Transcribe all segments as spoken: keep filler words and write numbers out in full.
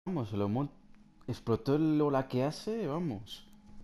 Vamos, lo mon... explotó el ola que hace, vamos.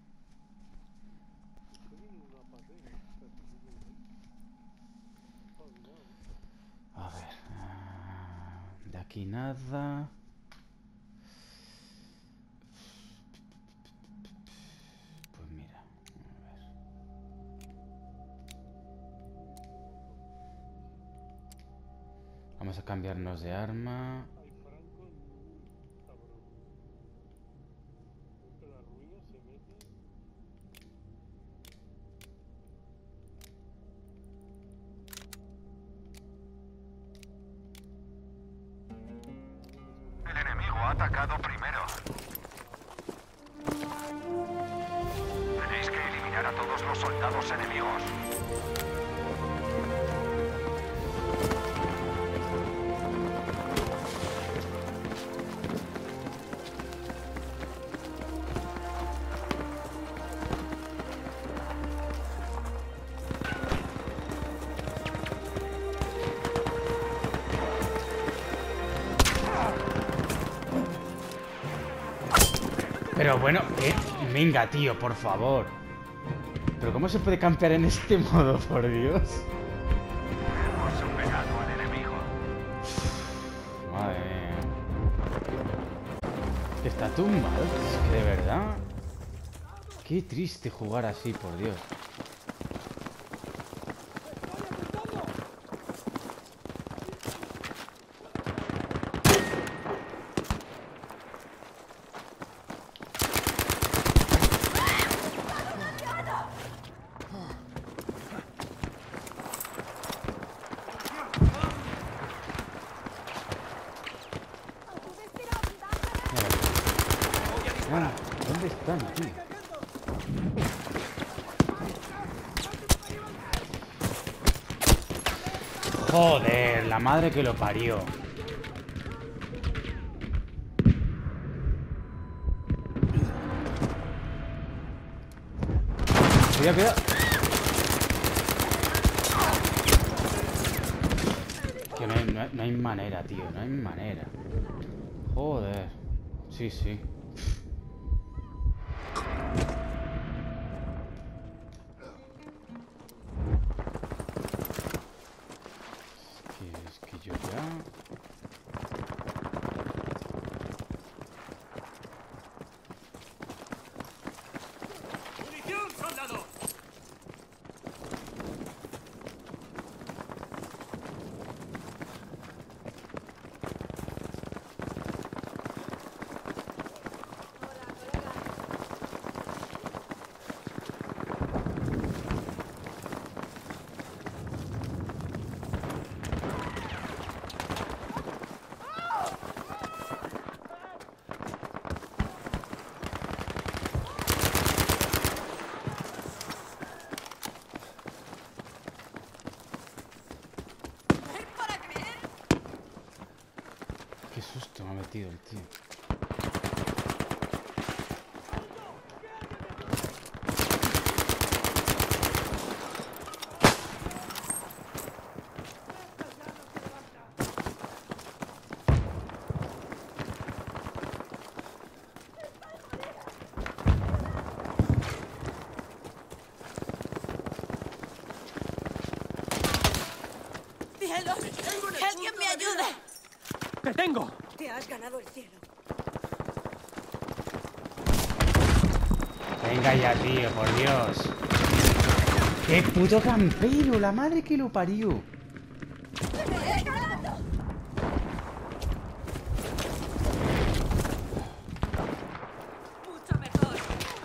A ver. Uh, de aquí nada. Pues mira. A ver. Vamos a cambiarnos de arma. El enemigo ha atacado primero. Tenéis que eliminar a todos los soldados enemigos. Pero bueno, eh, venga, tío, por favor. Pero ¿cómo se puede campear en este modo, por Dios? Hemos superado al enemigo. Madre mía. Que está tumbado, es que de verdad. Qué triste jugar así, por Dios. Ah, ¿dónde están, tío? Joder, la madre que lo parió. Cuidado, cuidado. Que no hay, no hay- no hay manera, tío. No hay manera. Joder. Sí, sí. Es que, es que yo ya... ¡Munición, soldado! Qué susto me ha metido el tío. ¡Cielos! ¡Que alguien me ayude! ¡Te tengo! Te has ganado el cielo. Venga ya, tío, por Dios. ¡Qué puto campero! La madre que lo parió. Mucho mejor.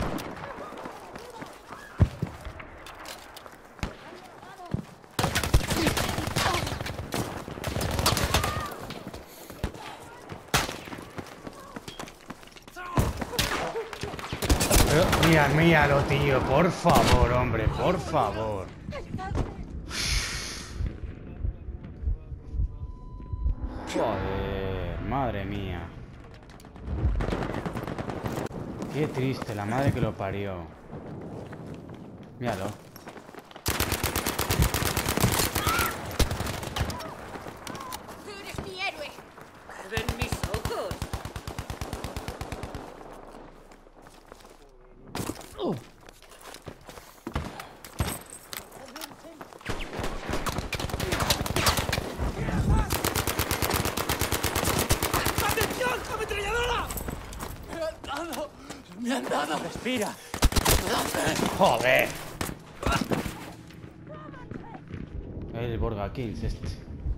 Pero, mira, míralo, tío. Por favor, hombre, por favor. Joder, madre mía. Qué triste, la madre que lo parió. Míralo. Tú eres mi héroe. ¡Ven mis ojos! Me han dado. Respira. ¡Joder! El Burger King es este.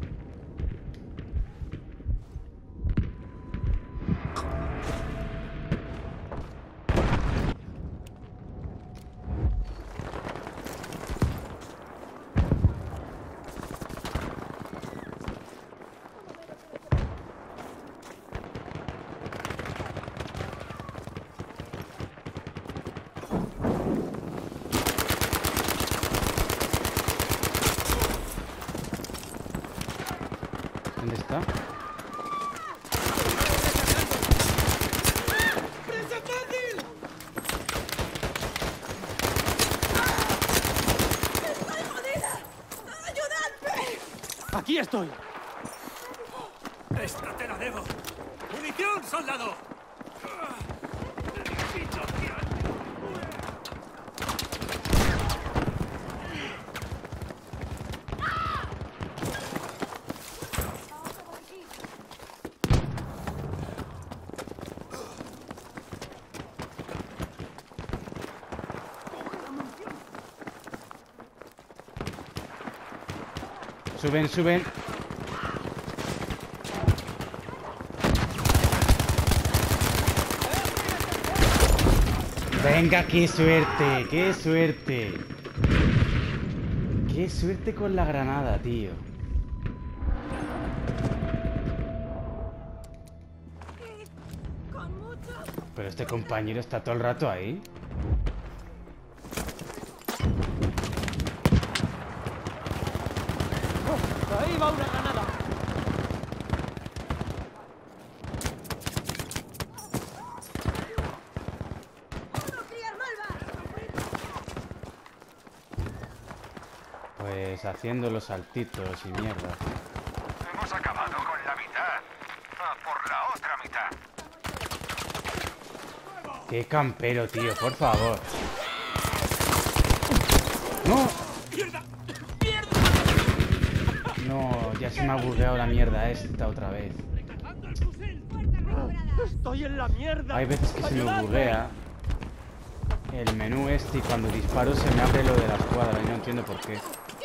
¿Dónde está? ¡Presa fácil! ¡Estoy jodida! ¡Ayudadme! Aquí estoy. Esta te la debo. ¡Munición, soldado! Necesito tirar. Suben, suben. Venga, qué suerte, qué suerte. Qué suerte con la granada, tío. Con mucho. Pero este compañero está todo el rato ahí. Ahí va una granada. ¡No criar malva! Pues haciendo los saltitos y mierda. Hemos acabado con la mitad. A por la otra mitad. Qué campero, tío, por favor. ¡No! No, ya se me ha bugueado la mierda esta otra vez. Estoy en la mierda. Hay veces que se me ¡Ayudadme! buguea el menú este y cuando disparo se me abre lo de la escuadra y no entiendo por qué.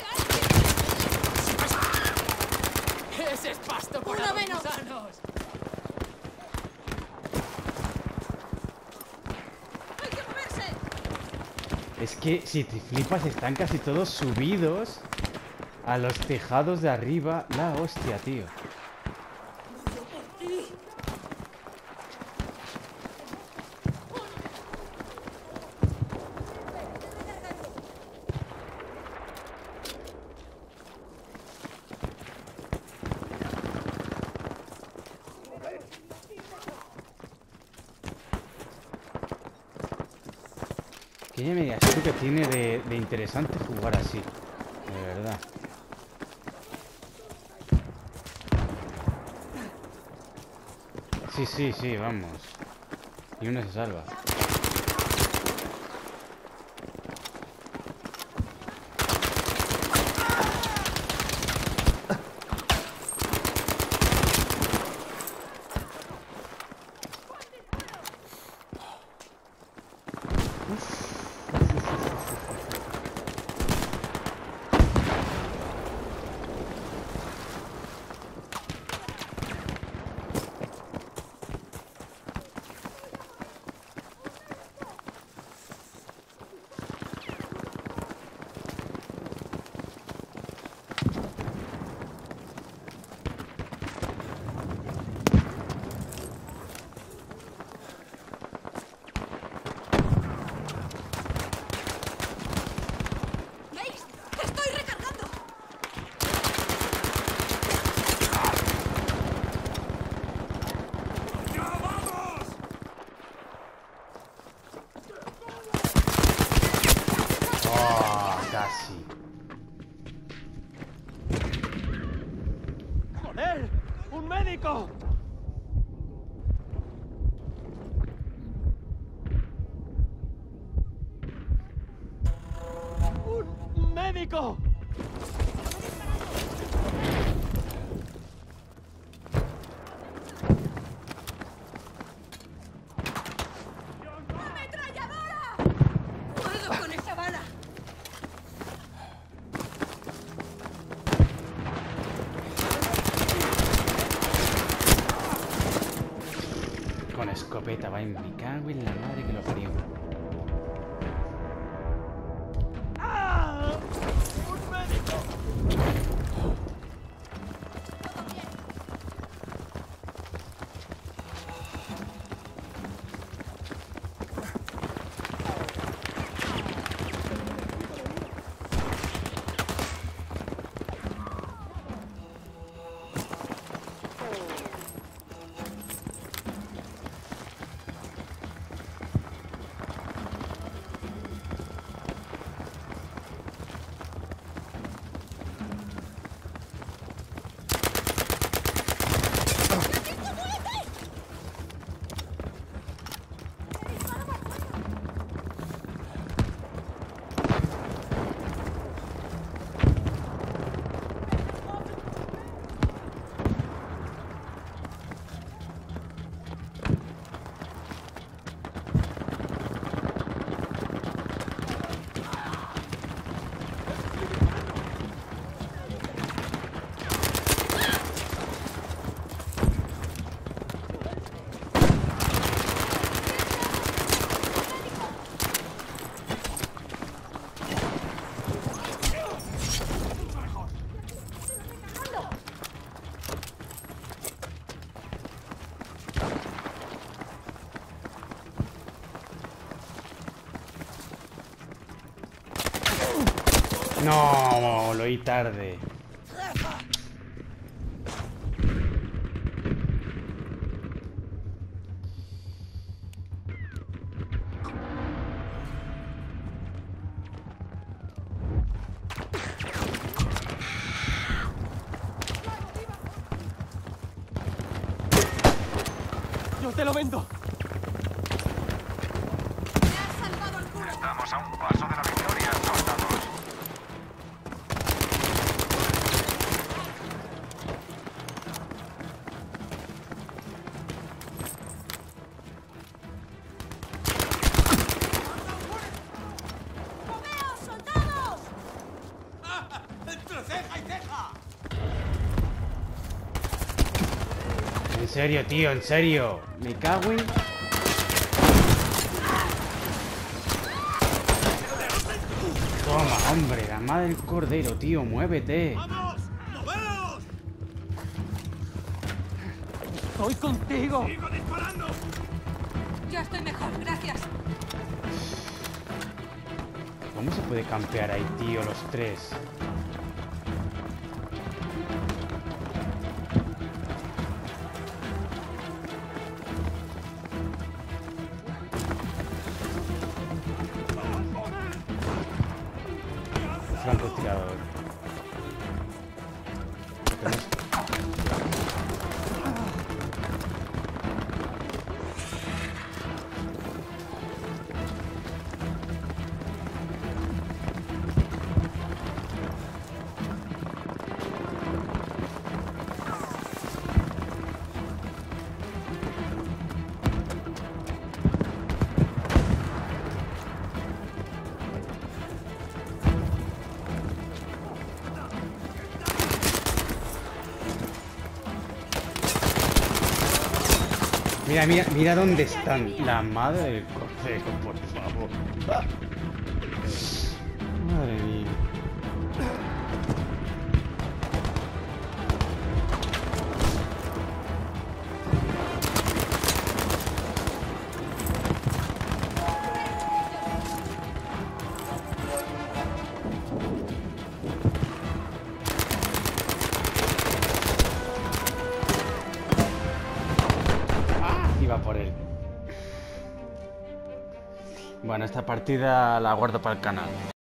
Ese es pasto para Uno los menos. gusanos. ¡Hay que moverse! Es que si te flipas están casi todos subidos a los tejados de arriba. La hostia, tío. ¿Qué me digas tú que tiene de, de interesante jugar así? De verdad. Sí, sí, sí, vamos. Y uno se salva. ¿Veis? ¡Estoy recargando! ¡Ya vamos! Oh, casi. ¡Joder! ¡Un médico! ¡Un médico! Con escopeta, va, me cago en la madre que lo parió. ¡Ah! ¡Un médico! No, lo oí tarde. ¡Yo te lo vendo! Estamos a un paso de la victoria, soldados. ¡Moveos, soldados! ¡Entre ceja y ceja! En serio, tío, en serio. Me cago en... Toma, hombre, la madre del cordero, tío, muévete. ¡Vamos! ¡Moveos! ¡Estoy contigo! ¡Sigo disparando! Ya estoy mejor, gracias. ¿Cómo se puede campear ahí, tío, los tres? Francotirador. Mira, mira, mira dónde están. La madre del cordero, por favor. Madre mía. Iba por él. Bueno, esta partida la guardo para el canal.